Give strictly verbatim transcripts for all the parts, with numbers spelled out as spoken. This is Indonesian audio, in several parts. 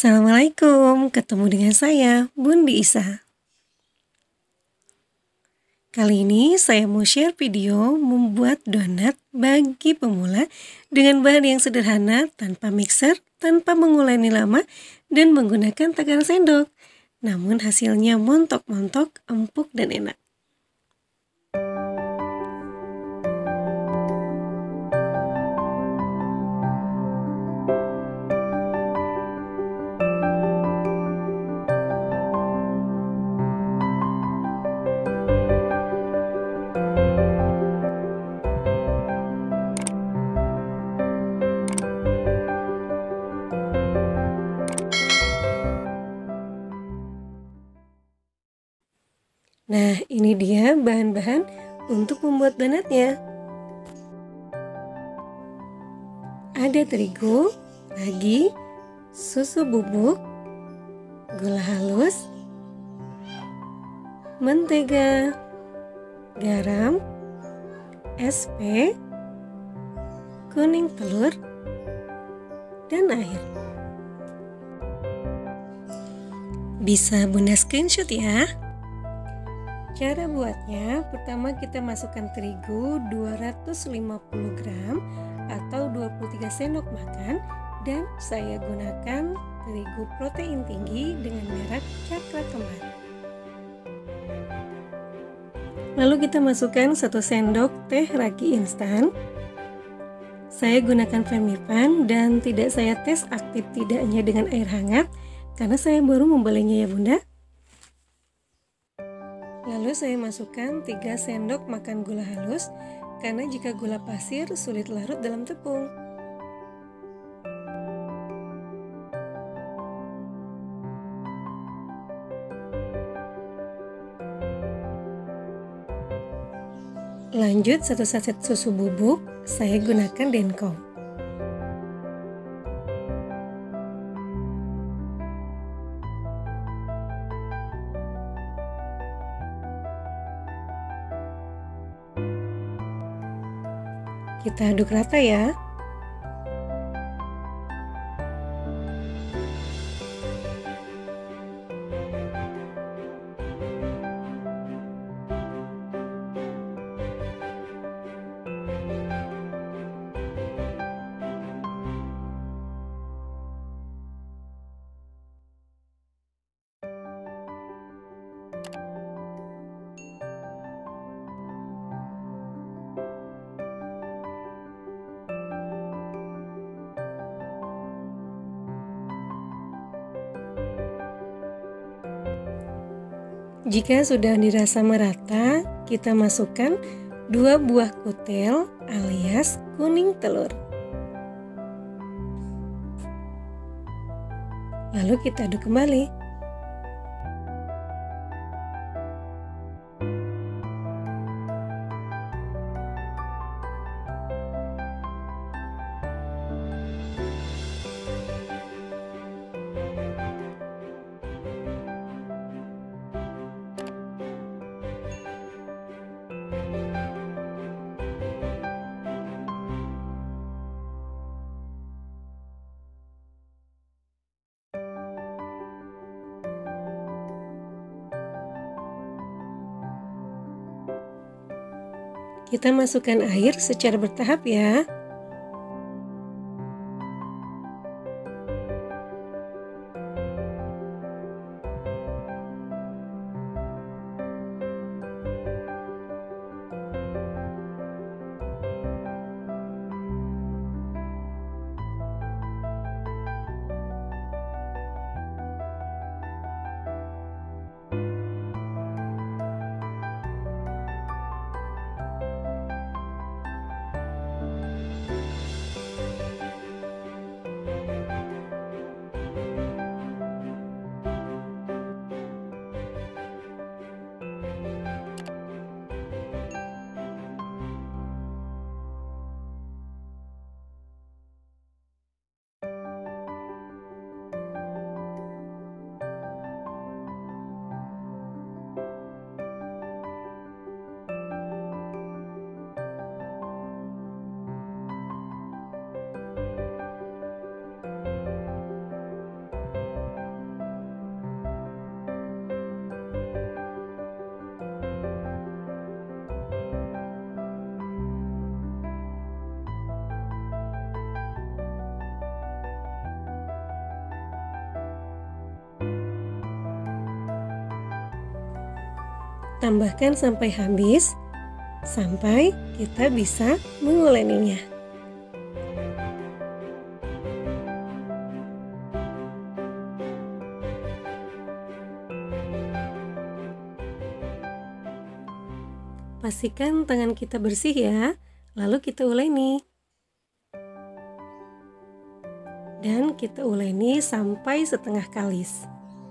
Assalamualaikum, ketemu dengan saya, Bundi Isa. Kali ini saya mau share video membuat donat bagi pemula dengan bahan yang sederhana, tanpa mixer, tanpa menguleni lama, dan menggunakan takaran sendok. Namun hasilnya montok-montok, empuk, dan enak. Nah, ini dia bahan-bahan untuk membuat donatnya. Ada terigu, ragi, susu bubuk, gula halus, mentega, garam, es pe, kuning telur, dan air. Bisa Bunda screenshot ya. Cara buatnya, pertama kita masukkan terigu dua ratus lima puluh gram atau dua puluh tiga sendok makan, dan saya gunakan terigu protein tinggi dengan merek Cakra Kembar. Lalu kita masukkan satu sendok teh ragi instan. Saya gunakan Femipan dan tidak saya tes aktif tidaknya dengan air hangat karena saya baru membelinya ya Bunda. Lalu saya masukkan tiga sendok makan gula halus, karena jika gula pasir sulit larut dalam tepung. Lanjut satu saset susu bubuk, saya gunakan Denko. Kita aduk rata ya. Jika sudah dirasa merata, kita masukkan dua buah kutil alias kuning telur. Lalu kita aduk kembali. Kita masukkan air secara bertahap ya. Tambahkan sampai habis, sampai kita bisa menguleninya. Pastikan tangan kita bersih ya, lalu kita uleni. Dan kita uleni sampai setengah kalis.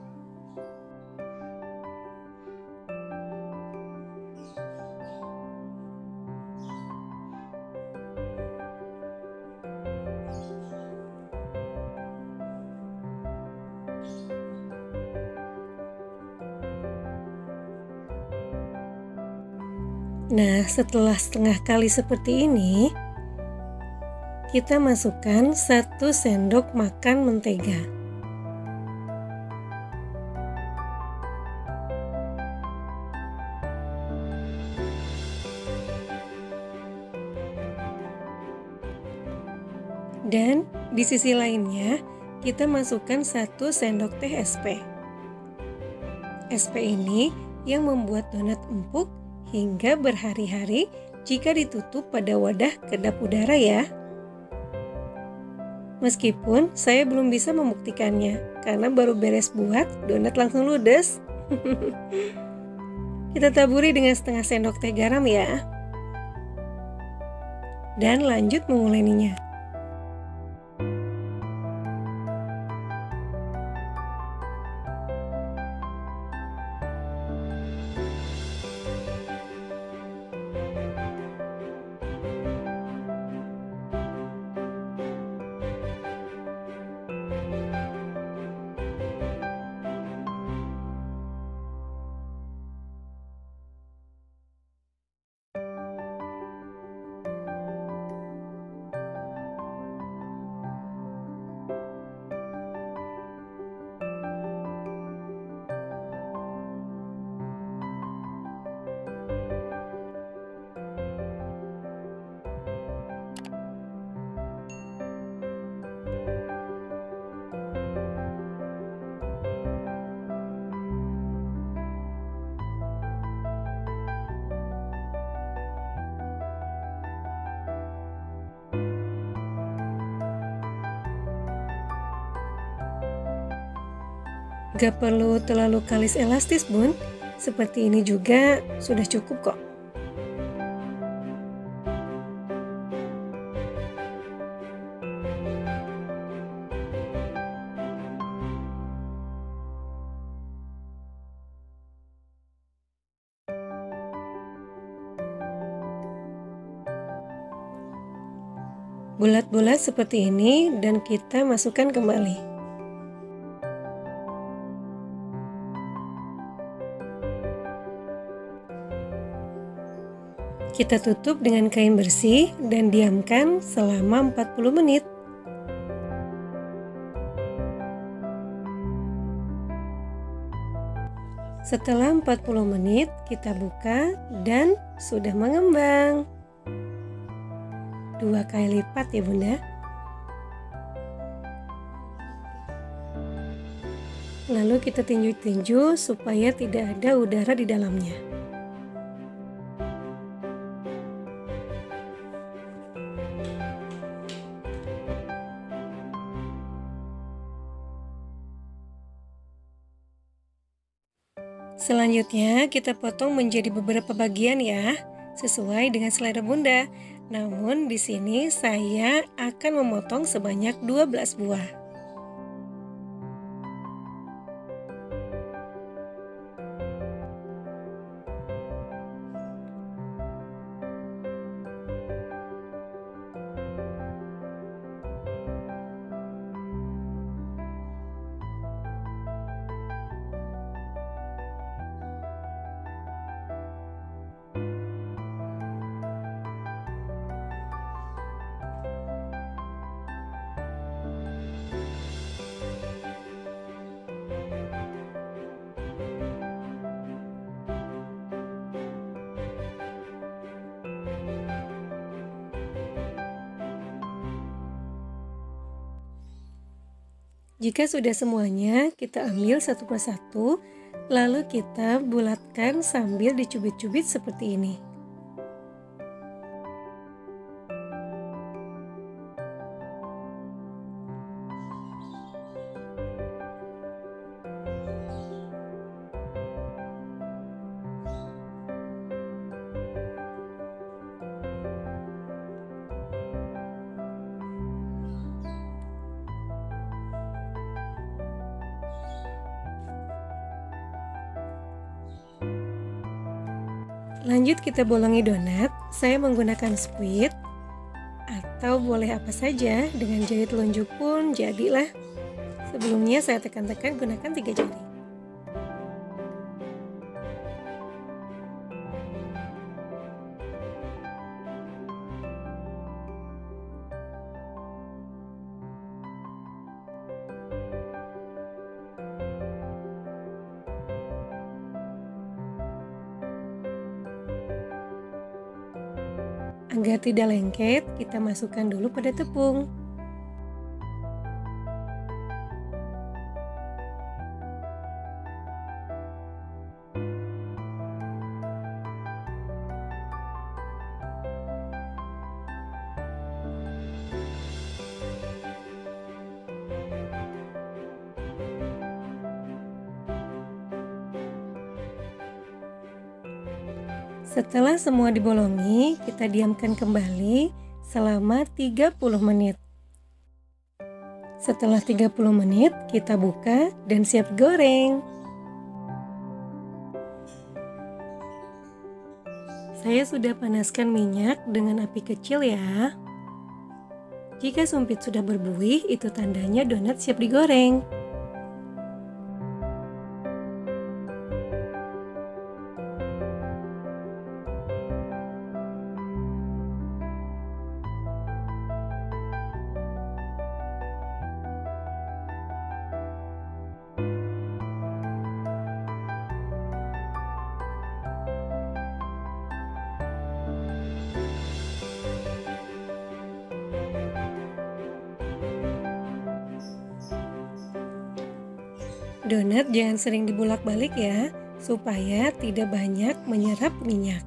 Nah, setelah setengah kali seperti ini, kita masukkan satu sendok makan mentega. Dan di sisi lainnya, kita masukkan satu sendok teh S P. S P ini yang membuat donat empuk hingga berhari-hari jika ditutup pada wadah kedap udara ya. Meskipun saya belum bisa membuktikannya karena baru beres buat, donat langsung ludes. Kita taburi dengan setengah sendok teh garam ya. Dan lanjut menguleninya. Gak perlu terlalu kalis elastis bun, seperti ini juga sudah cukup kok. Bulat-bulat seperti ini dan kita masukkan kembali. Kita tutup dengan kain bersih dan diamkan selama empat puluh menit. Setelah empat puluh menit, kita buka dan sudah mengembang. Dua kali lipat ya bunda. Lalu kita tinju-tinju supaya tidak ada udara di dalamnya. Selanjutnya kita potong menjadi beberapa bagian ya, sesuai dengan selera bunda. Namun di sini saya akan memotong sebanyak dua belas buah. Jika sudah semuanya, kita ambil satu persatu, lalu kita bulatkan sambil dicubit-cubit seperti ini. Lanjut kita bolongi donat. Saya menggunakan squid atau boleh apa saja, dengan jari telunjuk pun jadilah. Sebelumnya saya tekan-tekan gunakan tiga jari. Agar tidak lengket, kita masukkan dulu pada tepung. Setelah semua dibolongi, kita diamkan kembali selama tiga puluh menit. Setelah tiga puluh menit, kita buka dan siap goreng. Saya sudah panaskan minyak dengan api kecil ya. Jika sumpit sudah berbuih, itu tandanya donat siap digoreng. Donat jangan sering dibulak-balik ya, supaya tidak banyak menyerap minyak.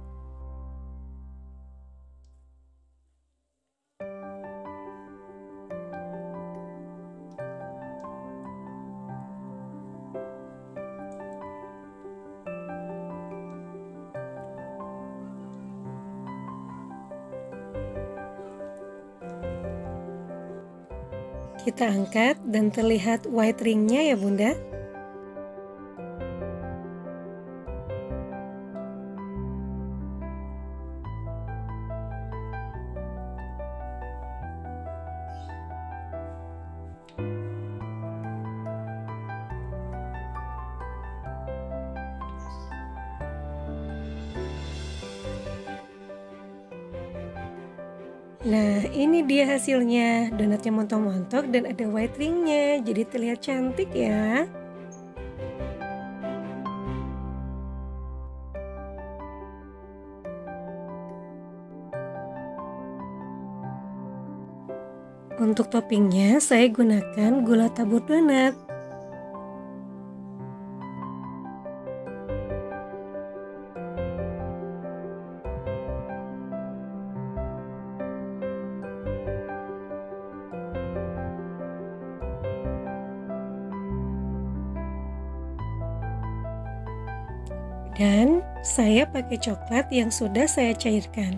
Kita angkat dan terlihat white ringnya ya Bunda. Nah, ini dia hasilnya. Donatnya montok-montok dan ada white ringnya, jadi terlihat cantik ya. Untuk toppingnya, saya gunakan gula tabur donat. Dan saya pakai coklat yang sudah saya cairkan.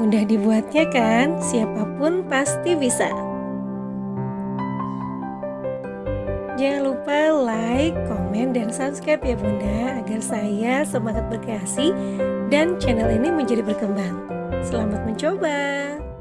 Mudah dibuatnya kan? Siapapun pasti bisa. Jangan lupa like, komen, dan subscribe ya Bunda, agar saya semangat berkreasi dan channel ini menjadi berkembang. Selamat mencoba!